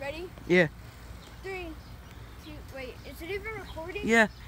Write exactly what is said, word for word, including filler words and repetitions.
Ready? Yeah. Three, two, wait, is it even recording? Yeah.